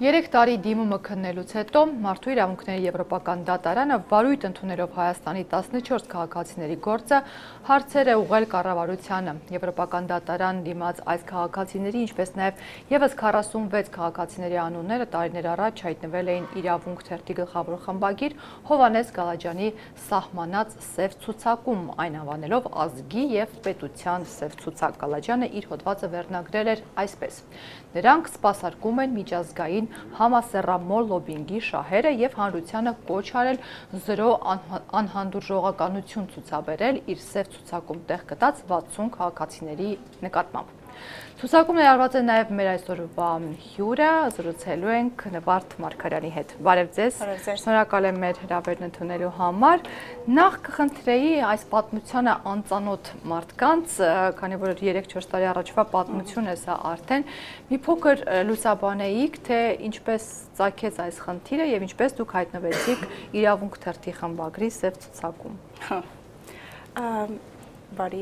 3 տարի դիմումը քննելուց հետո Մարդու իրավունքների եվրոպական դատարանը վարույթ ընդունելով Հայաստանի 14 քաղաքացիների գործը հարցեր է ուղղել կառավարությանը։ Եվրոպական դատարան դիմաց այս քաղաքացիների, ինչպես նաև եւս 46 քաղաքացիների անունները տարիներ առաջ հայտնվել էին իրավունք թերթի գլխավոր խմբագիր Հովհաննես Գալաջյանի սահմանած սև ցուցակում, այն անվանելով ազգի եւ պետության սև ցուցակ։ Գալաջյանը իր հոդվածը վերնագրել էր այսպես. Նրանք սպասարկում են միջազգային համասեռամոլ լոբինգի շահերը եւ հանրությանը կոչ արել զրո անհանդուրժողականություն ցուցաբերել իր սև ցուցակում տեղ գտած 60 քաղաքացիների նկատմամբ։ Ցուցակում ներառված է նաև մեր այսօրվա հյուրը, զրուցելու ենք Նվարդ Մարգարյանի հետ։ Բարև ձեզ։ Շնորհակալ եմ մեր հրավերն ընդունելու համար։ Նախ կխնդրեի այս պատմությանը անծանոթ մարդկանց, քանի որ 3-4 տարի առաջվա պատմություն է սա արդեն, մի փոքր լուսաբանեիք, թե ինչպես ծագեց այս խնդիրը եւ ինչպես դուք հայտնվեցիք իրավունք թերթի խմբագրի սև ցուցակում։ Բարի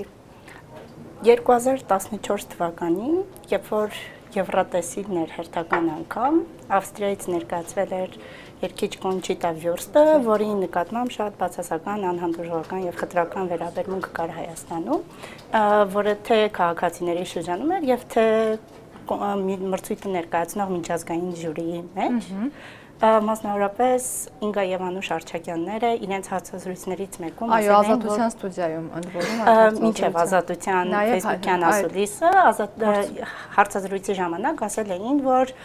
2014 թվականին, երբ որ Եվրատեսիլն էր հերթական անգամ, Ավստրիայից ներկայացվել էր երգիչ Կոնչիտա Վյուրստը, որի նկատմամբ շատ բացասական, անհանդուրժողական եւ խտրական վերաբերմունք կար Հայաստանում, որը թե քաղաքացիների շրջանում էր եւ թե մրցույթը ներկայացնող միջազգային ժյուրիի մեջ։ Մասնավորապես Ինգա եւ Անուշ Արչակյանները իրենց հարցազրույցներից մեկում ասել են, որ Ազատության ստուդիայում ընդվորում մինչև Ազատության Facebook-յան ասուլիսը հարցազրույցի ժամանակ ասել էին, որ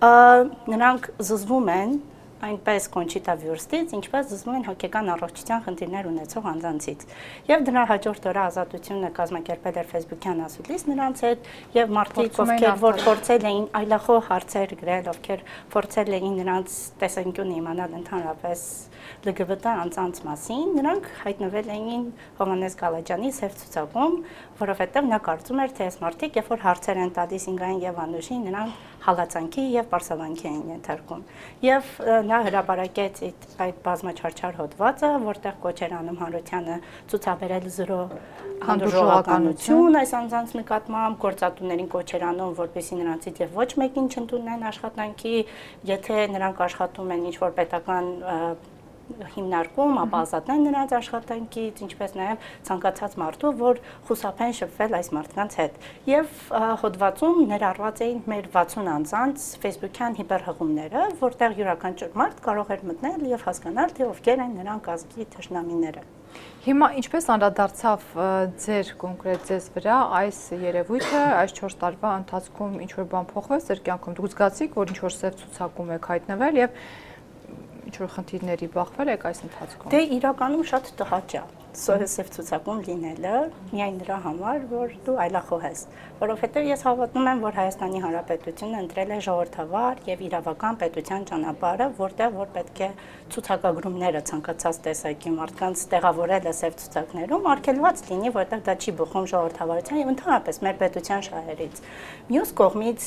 նրանք զզվում են այնպես Կոնչիտա Վյուրստից, ինչպես զզվում են հոգեկան առողջության խնդիրներ ունեցող անձանցից։ Եվ դրա հաջորդ օրը Ազատությունը կազմակերպել էր Facebook-յան ասուլիս նրանց հետ եւ մարդիկ, ովքեր որ փորձել էին այլախոհ հարցեր գրել, ովքեր փորձել էին նրանց տեսանկյունը իմանալ ընդհանրապես LGBT անձանց մասին, նրանք հայտնվել էին Հովհաննես Գալաջյանի սև ցուցակում, որովհետեւ նա կարծում էր, թե այս մարդիկ, երբ որ հարցեր են տալիս Ինգային եւ Անուշին, նրանք հալածանքի եւ պարսավանքի են ենթարկում։ Եվ նա հրապարակեց այդ բազմաչարչար հոդվածը, որտեղ կոչ էր անում հանրությանը ցուցաբերել զրո հանդուրժողականություն այս անձանց նկատմամբ, գործատուներին կոչ էր անում, որպեսզի նրանցից եւ ոչ մեկին չընդունեն աշխատանքի, եթե նրանք աշխատում են ինչ-որ պետական հիմնարկում, ապա ազատեն նրանց աշխատանքից, ինչպես նաև ցանկացած մարդու, որ խուսափեն շփվել այս մարդկանց հետ։ Եվ հոդվածում ներառված էին մեր 60 անձանց Facebook-յան հիպերհղումները, որտեղ յուրաքանչյուր մարդ կարող էր մտնել եւ հասկանալ, թե ովքեր են նրանք ազգի թշնամիները։ Հիմա ինչպես անդրադարձավ ձեր կոնկրետ ձեզ վրա այս երևույթը, այս 4 տարվա ընթացքում ինչ-որ բան փոխվեց ձեր կյանքում, դուք զգացիք, որ ինչ-որ սև ցուցակում եք հայտնվել եւ ինչ-որ խնդիրների բախվել եք այս ընթացքում։ Դե իրականում շատ տհաճ է սև ցուցակում լինելը, միայն նրա համար, որ դու այլախոհ ես, որովհետև ես հավատում եմ, որ Հայաստանի Հանրապետությունը ընտրել է ժողովրդավար եւ իրավական պետության ճանապարհը, որտեղ որ պետք է ցուցակագրումները ցանկացած տեսակի մարդկանց տեղավորելը սև ցուցակներում արգելված լինի, որտեղ դա չի բխում ժողովրդավարության եւ ընդհանրապես մեր պետության շահերից։ Մյուս կողմից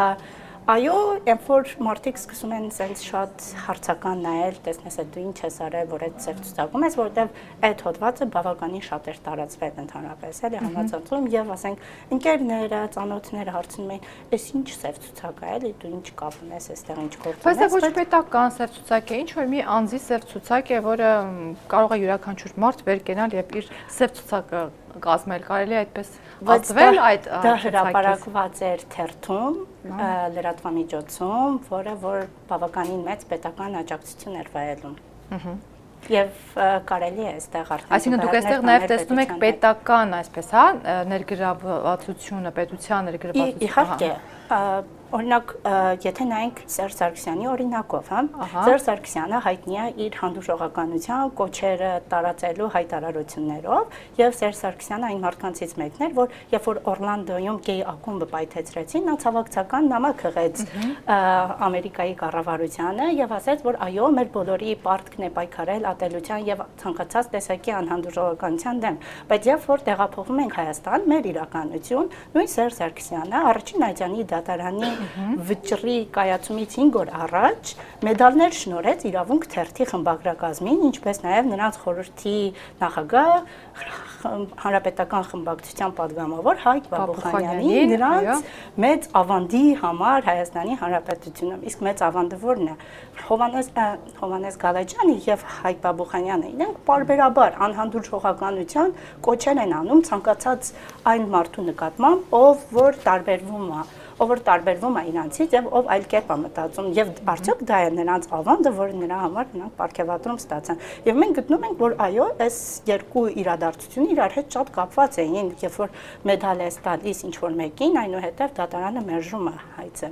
այո, երբ որ մարդիկ սկսում են sense շատ հարցական նայել, տեսնես դու ինչ ես արել, որ այդ սև ցուցակում ես, որովհետև այդ հոդվածը բավականին շատ էր տարածվել ընդհանրապես, էլի համացանցում եւ ասենք ընկերները, ծանոթները հարցնում էին, «Էս ինչ սև ցուցակ է, էլի դու ինչ կապ ունես այստեղ, ինչ գործ ունես»։ Բայց ոչ պետական սև ցուցակ է, ինչ որ մի անձի սև ցուցակ է, որը կարող է յուրաքանչյուր մարդ վեր կենալ եւ իր սև ցուցակը կազմել, կարելի է այդպես ասվել այդ դա հրապարակված էր թերթում, լրատվամիջոցում, որը որ բավականին մեծ պետական աջակցություն էր վայելում։ Եվ կարելի է այստեղ արդեն Այսինքն դուք այստեղ նաև տեսնում եք պետական, այսպես, հա, ներգրավվածությունը, պետության ներգրավվածությունը։ Իհարկե, օրինակ, եթե նայենք Սերժ Սարգսյանի օրինակով, հա, Սերժ Սարգսյանը հայտնի է իր հանդուրժողականության կոչերը տարածելու հայտարարություններով, եւ Սերժ Սարգսյանը այն մարդկանցից մեկն էր, որ երբ որ Օրլանդոյում գեյ ակումբը պայթեցրեցին, նա ցավակցական նամակ հղեց Ամերիկայի կառավարությանը եւ ասաց, որ այո, մեր բոլորի պարտքն է պայքարել ատելության եւ ցանկացած տեսակի անհանդուրժողականության դեմ, բայց երբ որ տեղափոխվում ենք Հայաստան, մեր իրականություն, նույն Սերժ Սարգսյանը առաջին Այցյանի դատարանի վճռի կայացումից 5 օր առաջ մեդալներ շնորհեց իրավունք թերթի խմբագրակազմին, ինչպես նաև նրանց խորհրդի նախագահ հանրապետական խմբակցության պատգամավոր Հայկ Բաբուխանյանին նրանց մեծ ավանդի համար Հայաստանի Հանրապետությունում։ Իսկ մեծ ավանդը որն է։ Հովհաննես Գալաջյանը եւ Հայկ Բաբուխանյանը իրենք պարբերաբար անհանդուրժ հողականության կոչեր են անում ցանկացած այն մարդու նկատմամբ, ով որ տարբերվում է իրանցից եւ ով այլ կերպ է մտածում եւ արդյոք դա է նրանց ավանդը, որը նրա համար նրանք պարգևատրում ստացան։ Եվ մենք գտնում ենք, որ այո, այս երկու իրադարձությունը իրար հետ շատ կապված էին, երբ որ մեդալ է տալիս ինչ որ մեկին, այնուհետև դատարանը մերժում է հայցը։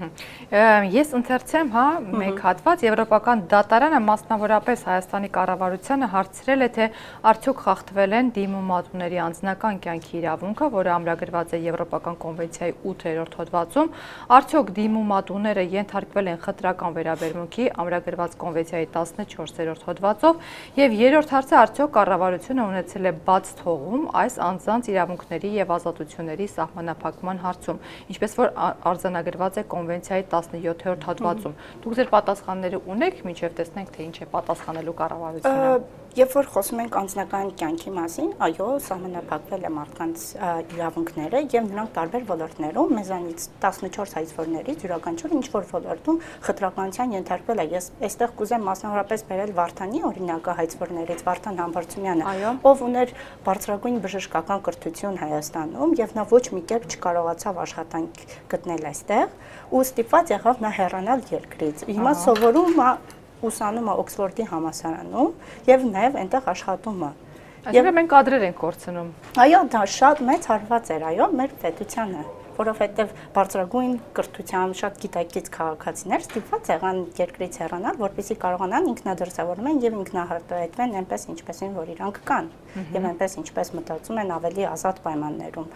Ես ընթերցեմ, մեկ հատված Եվրոպական դատարանը մասնավորապես Հայաստանի կառավարությանը հարցրել է, թե արդյոք խախտվել են դիմումատուների անձնական կյանքի իրավունքը, որը ամրագրված է Եվրոպական կոնվենցիայի 8-րդ հոդվածում, արդյոք դիմումատուները ենթարկվել են խտրական վերաբերմունքի ամրագրված կոնվենցիայի 14-րդ հոդվածով, եւ երրորդ հարցը արդյոք կառավարությունը ունեցել է բաց թողում այս անձանց իրավունքների եւ ազատությունների սահմանափակման հարցում, ինչպես որ արձանագրված է կոնվենցիայի 17-րդ հոդվածում։ Դուք ձեր պատասխանները ունեք, մինչև տեսնենք, թե ինչ է պատասխանելու կառավարությունը։ Երբ որ խոսում ենք անձնական կյանքի մասին, այո, սահմանափակվել է մարդկանց իրավունքները եւ նրանք տարբեր ոլորտներում, մեզանից 14 հայցվորներից յուրաքանչյուրը ինչ որ ոլորտում խտրականության ենթարկվել է։ Ես այստեղ կուզեմ մասնավորապես բերել Վարդանի օրինակը հայցվորներից Վարդան Համբարձումյանը, ով ուներ բարձրագույն բժշկական կրթություն Հայաստանում եւ նա ոչ մի կերպ չկարողացավ աշխատանք գտնել այստեղ ու ստիպված եղավ նա հեռանալ երկրից։ Հիմա սովորում է ուսանում է Օքսֆորդի համալսարանում եւ նաեւ այնտեղ աշխատում է։ Եվ մենք կադրեր ենք կորցնում։ Այո, դա շատ մեծ հարված էր, այո, մեր պետությանը, որովհետեւ բարձրագույն կրթությամբ շատ գիտակից քաղաքացիներ ստիպված եղան երկրից հեռանալ, որպեսզի կարողանան ինքնադրսավորվեն եւ ինքնահարտահայտվեն այնպես ինչպեսին որ իրանք կան եւ այնպես ինչպես մտածում են ավելի ազատ պայմաններում։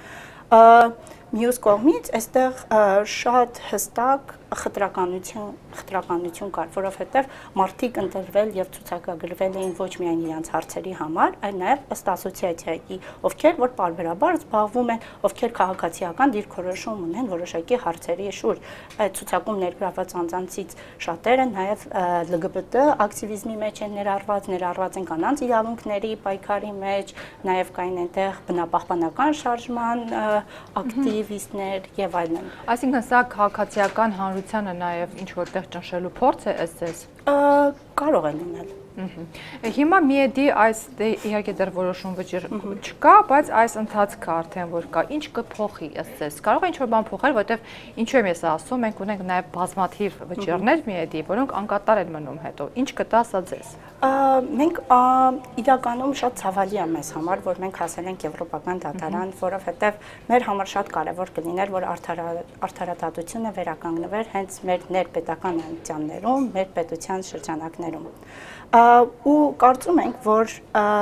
Մյուս կողմից այստեղ շատ հստակ խտրականություն կար, որովհետև մարդիկ ընտրվել եւ ցուցակագրվել էին ոչ միայն իրենց հարցերի համար, այլ նաեւ ըստ ասոցիացիայի, ովքեր որ պարբերաբար զբաղվում են, ովքեր քաղաքացիական դիրքորոշում ունեն որոշակի հարցերի շուրջ։ Այդ ցուցակում ներգրավված անձանցից շատերը նաեւ LGBT ակտիվիզմի մեջ են ներառված են կանանց իրավունքների պայքարի մեջ, նաեւ կային այնտեղ բնապահպանական շարժման ակտիվիստներ եւ այլն։ Այսինքն սա քաղաքացիական հանրությանը նաեւ ինչ որտեղ ճնշելու փորձ է ըստ ձեզ։ Կարող է լինել։ Հիմա միեդի այս իհարկե դեռ որոշում վճիռ չկա, բայց այս ընթացքը արդեն որ կա, ինչ կփոխի ըստ ձեզ։ Կարող է ինչ-որ բան փոխել, որովհետև ինչու եմ ես ասում, մենք ունենք նաև բազմաթիվ վճիռներ միեդի, որոնք անկատար են մնում հետո։ Ինչ կտա սա ձեզ։ Մենք իրականում շատ ցավալի է մեզ համար, որ մենք հասել ենք Եվրոպական դատարան, որովհետև մեր համար շատ կարևոր կլիներ, որ արդարադատությունը վերականգնվեր հենց մեր ներպետական անձաններում, մեր պետության շրջանակներում։ Ու կարծում ենք, որ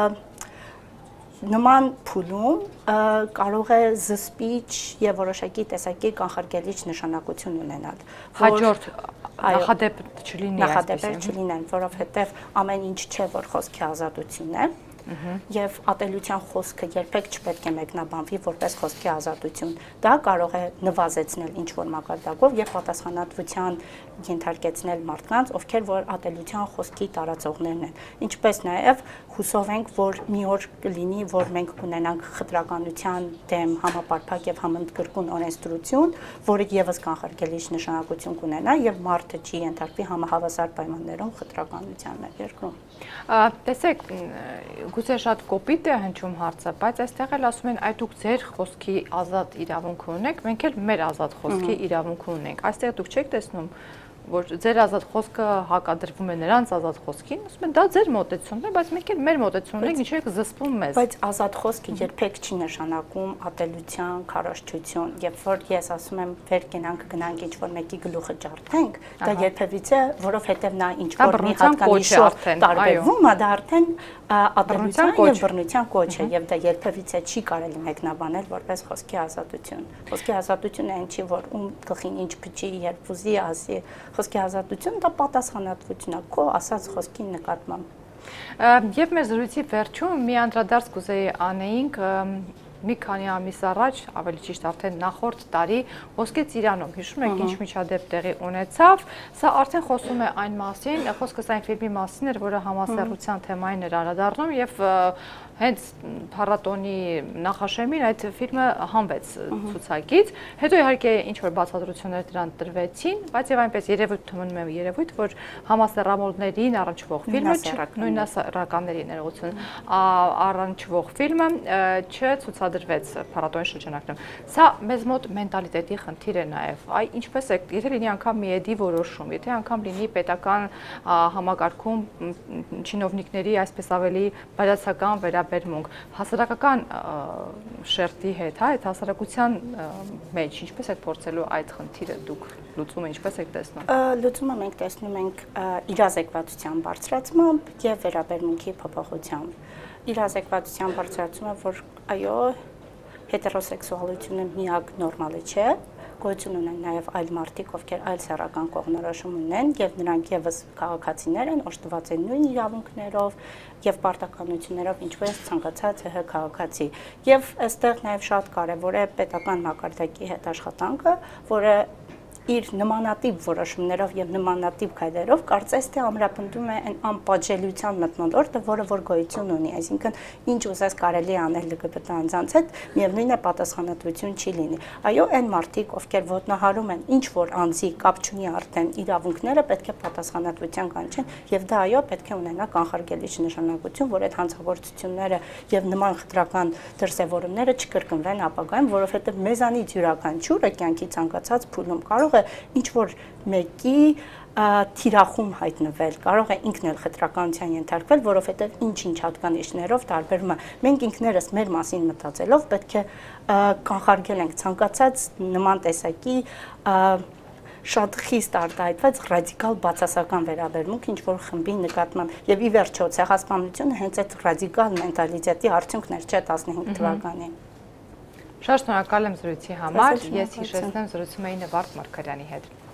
նման փուլում կարող է զսպիչ եւ որոշակի տեսակի կանխարգելիչ նշանակություն ունենալ։ Հաջորդ նախադեպ չլինի, նախադեպեր չլինեն, որովհետեւ ամեն ինչ չէ, որ խոսքի ազատությունն է։ Եվ ատելության խոսքը երբեք չպետք է մեկնաբանվի որպես խոսքի ազատություն։ Դա կարող է նվազեցնել ինչ-որ մակարդակով եւ պատասխանատվության ենթարկեցնել մարդկանց, ովքեր որ ատելության խոսքի տարածողներն են։ Ինչպես նաեւ հուսով ենք, որ մի օր կլինի, որ մենք կունենանք խտրականության դեմ համապարփակ եւ համընդգրկուն օրենսդրություն, որը եւս կանխարգելիչ նշանակություն կունենա եւ մարդը չի ենթարկվի համահավասար պայմաններում խտրականության մեր երկրում։ Տեսեք, գուցե շատ կոպիտ է հնչում հարցը, բայց այստեղ էլ ասում են, այ դուք ձեր խոսքի ազատ իրավունք ունեք, մենք էլ մեր ազատ խոսքի իրավունք ունենք։ Այստեղ դուք չեք տեսնում, որ ձեր ազատ խոսքը հակադրվում է նրանց ազատ խոսքին, ասում են դա ձեր մոտեցումն է, բայց մենք էլ մեր մոտեցումն ենք, ինչու եք զսպում մեզ։ Բայց ազատ խոսքը երբեք չի նշանակում ատելության, քարոզչություն, երբ որ ես ասում եմ վեր գնանք ինչ-որ մեկի գլուխը ջարդենք, դա երբևիցե, որովհետև նա ինչ-որ մի հատկանիշով տարբերվում է, դա արդեն ատելության եւ բռնության կոչ է, եւ դա երբևիցե չի կարելի մեկնաբանել որպես խոսքի ազատություն։ Խոսքի ազատությունը այն չի, որ ում գլխին ինչ փչի, երբ ուզի ասի, խոսքի ազատություն դա պատասխանատվություն է քո ասած խոսքի նկատմամբ։ Եվ մեր զրույցի վերջում մի անդրադարձ կուզեի անեինք մի քանի ամիս առաջ, ավելի ճիշտ արդեն նախորդ տարի Ոսկե Ծիրանում, հիշում եք ինչ միջադեպ տեղի ունեցավ, սա արդեն խոսում է այն մասին, խոսքս այն ֆիլմի մասին էր, որը համասեռության թեմային էր անդրադառնում եւ հենց փառատոնի նախաշեմին այդ ֆիլմը հանվեց ցուցակից, հետո իհարկե ինչ որ բացատրություններ դրան տրվեցին, բայց եւ այնպես երևույթ մնում է երևույթ, որ համասեռամոլներին առնչվող ֆիլմը, նույնասեռականների ներողություն, առնչվող ֆիլմը չցուցադրվեց փառատոնի շրջանակներում։ Սա մեզ մոտ մենտալիտետի խնդիր է նաեւ։ Այ ինչպես է, եթե լինի անգամ մի էդի որոշում, եթե անգամ լինի պետական համակարգում չինովնիկների այսպես ավելի բացասական վերաբերմունք, հասարակական շերտի հետ, հա, այդ հասարակության մեջ ինչպես եք փորձելու այդ խնդիրը դուք լուծումը ինչպես եք տեսնում։ Լուծումը մենք տեսնում ենք իրազեկվածության բարձրացմամբ եւ վերաբերմունքի փոփոխությամբ։ Իրազեկվածության բարձրացումը, որ այո, հետերոսեքսուալությունը միակ նորմալը չէ, գոյություն ունեն նաև այլ մարդիկ, ովքեր այլ սեռական կողմնորոշում ունեն, եւ նրանք եւս քաղաքացիներ են, օժտված են նույն իրավունքներով եւ պարտականություններով, ինչպես ցանկացած ՀՀ քաղաքացի։ Եվ այստեղ նաև շատ կարեւոր է պետական մակարդակի հետ աշխատանքը, որը իր նմանատիպ որոշումներով եւ նմանատիպ քայլերով կարծես թե ամրապնդում է այն անպատժելիության մթնոլորտը, որը որ գոյություն ունի, այսինքն ինչ ուզես կարելի անել ԼԳԲՏ անձանց հետ, միևնույն է պատասխանատվություն չի լինի։ Այո, այն մարդիկ, ովքեր ոտնահարում են ինչ որ անձի կապ չունի արդեն իրավունքները, պետք է պատասխանատվության կանչեն եւ դա այո, պետք է ունենա կանխարգելիչ նշանակություն, որ այդ հանցագործությունները եւ նման խտրական դրսեւորումները չկրկնվեն ապագայում, որովհետեւ մեզանից յուրաքանչյուրը կյանքի ցանկացած փուլում կարող է ինչ որ մեկի թիրախում հայտնվել, կարող է ինքն էլ խտրականության ենթարկվել, որովհետև ինչ-ինչ հատկանիշներով տարբերում է։ Մենք ինքներս մեր մասին մտածելով պետք է կանխարգելենք ցանկացած նման տեսակի շատ խիստ արտահայտված ռադիկալ բացասական վերաբերմունք ինչ որ խմբի նկատմամբ եւ ի վերջո ցեղասպանությունը հենց այդ ռադիկալ մենտալիտետի արդյունքն էր, չէ, 15 թվականին։ Շատ շնորհակալ եմ զրույցի համար։ Ես հիշեցնեմ զրուցում էի Նվարդ Մարգարյանի հետ։